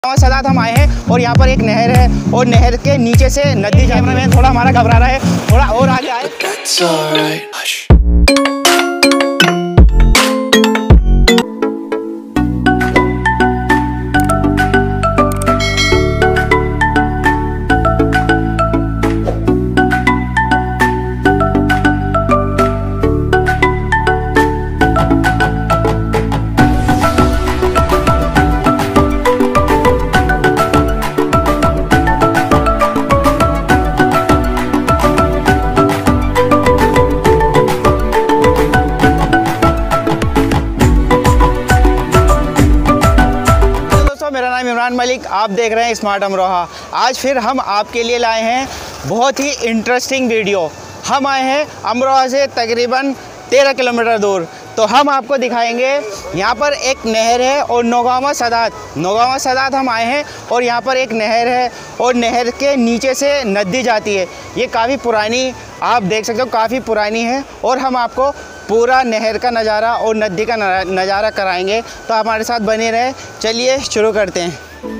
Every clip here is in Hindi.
सादात हम आए हैं और यहाँ पर एक नहर है और नहर के नीचे से नदी कैमरा मैन थोड़ा हमारा घबरा रहा है, थोड़ा और आगे आए। मेरा नाम इमरान मलिक, आप देख रहे हैं स्मार्ट अमरोहा। आज फिर हम आपके लिए लाए हैं बहुत ही इंटरेस्टिंग वीडियो। हम आए हैं अमरोहा से तकरीबन 13 किलोमीटर दूर। तो हम आपको दिखाएंगे यहाँ पर एक नहर है और नौगावा सादात हम आए हैं और यहाँ पर एक नहर है और नहर के नीचे से नदी जाती है। ये काफ़ी पुरानी, आप देख सकते हो काफ़ी पुरानी है और हम आपको पूरा नहर का नज़ारा और नदी का नज़ारा कराएंगे। तो हमारे साथ बने रहे, चलिए शुरू करते हैं।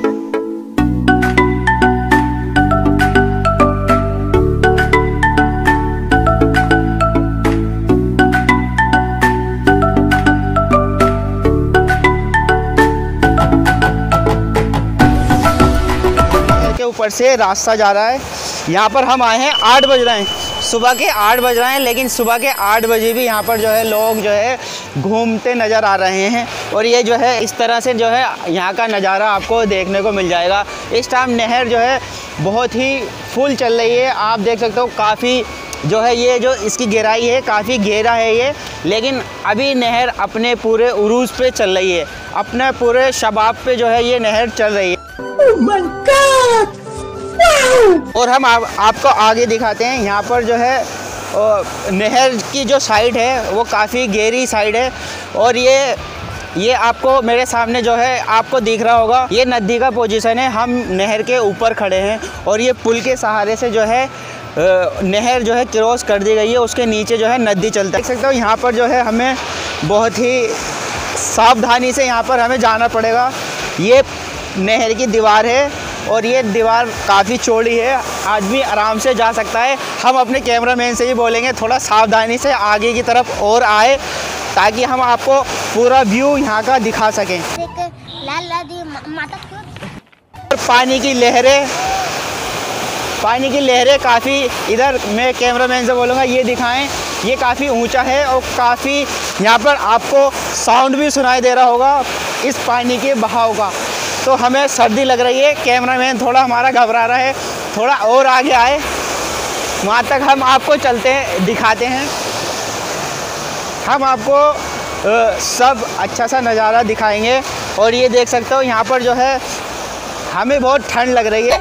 नहर के ऊपर से रास्ता जा रहा है। यहाँ पर हम आए हैं, 8 बज रहे हैं, सुबह के 8 बज रहे हैं, लेकिन सुबह के 8 बजे भी यहाँ पर जो है लोग जो है घूमते नज़र आ रहे हैं। और ये जो है इस तरह से जो है यहाँ का नज़ारा आपको देखने को मिल जाएगा। इस टाइम नहर जो है बहुत ही फुल चल रही है, आप देख सकते हो। काफ़ी जो है ये जो इसकी गहराई है काफ़ी गहरा है ये, लेकिन अभी नहर अपने पूरे उरूज पे चल रही है, अपने पूरे शबाब पे जो है ये नहर चल रही है। Oh my God! और हम आपको आगे दिखाते हैं। यहाँ पर जो है नहर की जो साइड है वो काफ़ी गहरी साइड है और ये आपको मेरे सामने जो है आपको दिख रहा होगा, ये नदी का पोजीशन है। हम नहर के ऊपर खड़े हैं और ये पुल के सहारे से जो है नहर जो है क्रॉस कर दी गई है, उसके नीचे जो है नदी चलता है। देख सकते हो यहाँ पर जो है हमें बहुत ही सावधानी से यहाँ पर हमें जाना पड़ेगा। ये नहर की दीवार है और ये दीवार काफ़ी चौड़ी है, आदमी आराम से जा सकता है। हम अपने कैमरामैन से ही बोलेंगे थोड़ा सावधानी से आगे की तरफ और आए, ताकि हम आपको पूरा व्यू यहाँ का दिखा सकें। पानी की लहरें काफ़ी, इधर मैं कैमरामैन से बोलूँगा ये दिखाएं, ये काफ़ी ऊंचा है और काफ़ी यहाँ पर आपको साउंड भी सुनाई दे रहा होगा इस पानी के बहाव का। तो हमें सर्दी लग रही है, कैमरामैन थोड़ा हमारा घबरा रहा है, थोड़ा और आगे आए, वहाँ तक हम आपको दिखाते हैं। हम आपको सब अच्छा सा नज़ारा दिखाएंगे। और ये देख सकते हो यहाँ पर जो है हमें बहुत ठंड लग रही है।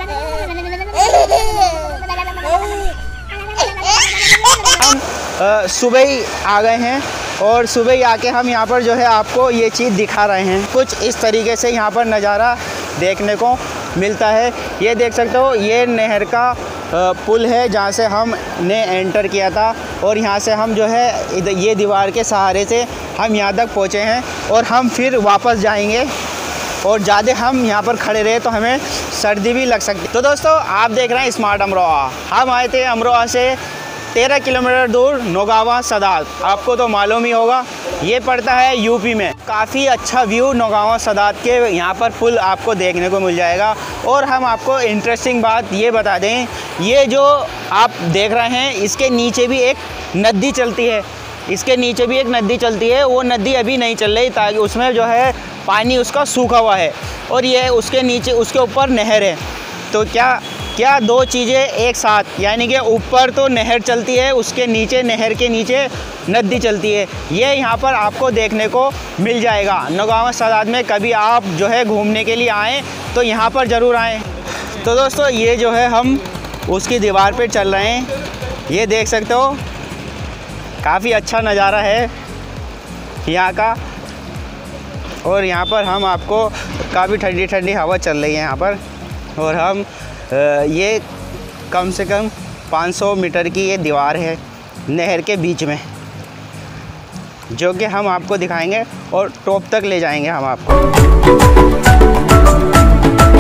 हम सुबह ही आ गए हैं और सुबह ही आके हम यहाँ पर जो है आपको ये चीज़ दिखा रहे हैं। कुछ इस तरीके से यहाँ पर नज़ारा देखने को मिलता है। ये देख सकते हो ये नहर का पुल है जहाँ से हमने एंटर किया था और यहाँ से हम जो है ये दीवार के सहारे से हम यहाँ तक पहुँचे हैं और हम फिर वापस जाएंगे। और ज़्यादा हम यहाँ पर खड़े रहे तो हमें सर्दी भी लग सकती। तो दोस्तों आप देख रहे हैं स्मार्ट अमरोहा। हम आए थे अमरोहा से 13 किलोमीटर दूर नौगावा सादात, आपको तो मालूम ही होगा ये पड़ता है यूपी में। काफ़ी अच्छा व्यू नौगावा सादात के यहाँ पर पुल आपको देखने को मिल जाएगा। और हम आपको इंटरेस्टिंग बात ये बता दें, ये जो आप देख रहे हैं इसके नीचे भी एक नदी चलती है, इसके नीचे भी एक नदी चलती है। वो नदी अभी नहीं चल रही ताकि उसमें जो है पानी उसका सूखा हुआ है और ये उसके नीचे उसके ऊपर नहर है। तो क्या दो चीज़ें एक साथ, यानी कि ऊपर तो नहर चलती है, उसके नीचे नहर के नीचे नदी चलती है। ये यहाँ पर आपको देखने को मिल जाएगा नौगावा सादात में। कभी आप जो है घूमने के लिए आएँ तो यहाँ पर ज़रूर आएँ। तो दोस्तों ये जो है हम उसकी दीवार पे चल रहे हैं, ये देख सकते हो काफ़ी अच्छा नज़ारा है यहाँ का। और यहाँ पर हम आपको काफ़ी ठंडी ठंडी हवा चल रही है यहाँ पर। और हम ये कम से कम 500 मीटर की ये दीवार है नहर के बीच में, जो कि हम आपको दिखाएंगे और टॉप तक ले जाएंगे हम आपको।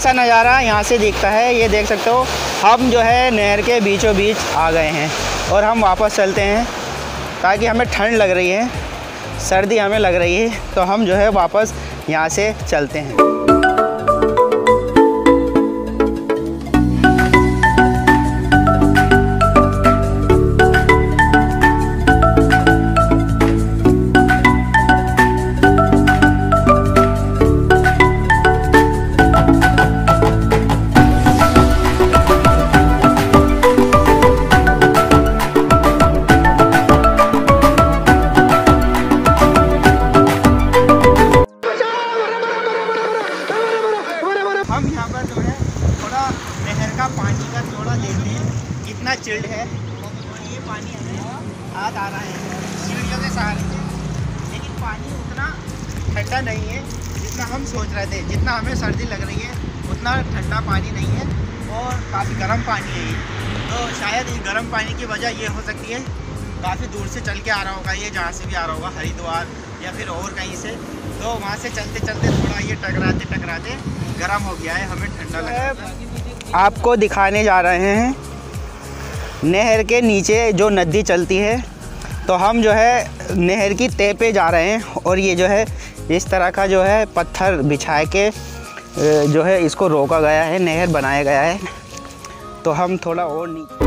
अच्छा नज़ारा यहाँ से दिखता है। ये देख सकते हो, हम जो है नहर के बीचों बीच आ गए हैं और हम वापस चलते हैं ताकि हमें ठंड लग रही है, सर्दी हमें लग रही है, तो हम जो है वापस यहाँ से चलते हैं। हम यहाँ पर जो है थोड़ा नहर का पानी का थोड़ा लेते हैं, कितना चिल्ड है। और ये पानी हमें हाथ आ रहा है सीढ़ियों के सहारे से, लेकिन पानी उतना ठंडा नहीं है जितना हम सोच रहे थे। जितना हमें सर्दी लग रही है उतना ठंडा पानी नहीं है और काफ़ी गर्म पानी है ये। तो शायद इस गर्म पानी की वजह ये हो सकती है, काफ़ी दूर से चल के आ रहा होगा ये, जहाँ से भी आ रहा होगा, हरिद्वार या फिर और कहीं से, तो वहाँ से चलते चलते थोड़ा ये टकराते टकराते गर्म हो गया है, हमें ठंडा लग रहा है। आपको दिखाने जा रहे हैं नहर के नीचे जो नदी चलती है, तो हम जो है नहर की तह पे जा रहे हैं और ये जो है इस तरह का जो है पत्थर बिछा के जो है इसको रोका गया है, नहर बनाया गया है। तो हम थोड़ा और नीचे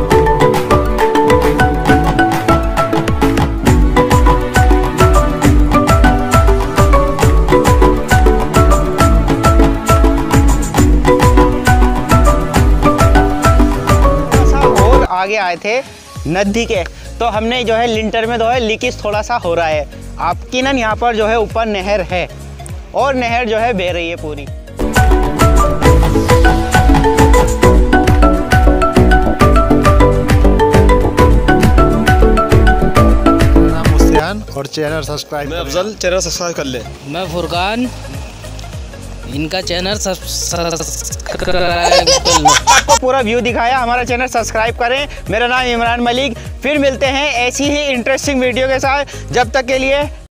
आगे आए थे नदी के, तो हमने जो है लिंटर में जो है लीकेज थोड़ा सा हो रहा है। आपकी ना यहाँ पर जो है ऊपर नहर है और नहर जो है बह रही है पूरी। और चैनल सब्सक्राइब, मैं अफजल, चैनल सब्सक्राइब कर ले। मैं फुरकान, इनका चैनल सब्सक्राइब कर लो। आपको पूरा व्यू दिखाया, हमारा चैनल सब्सक्राइब करें। मेरा नाम इमरान मलिक, फिर मिलते हैं ऐसी ही इंटरेस्टिंग वीडियो के साथ। जब तक के लिए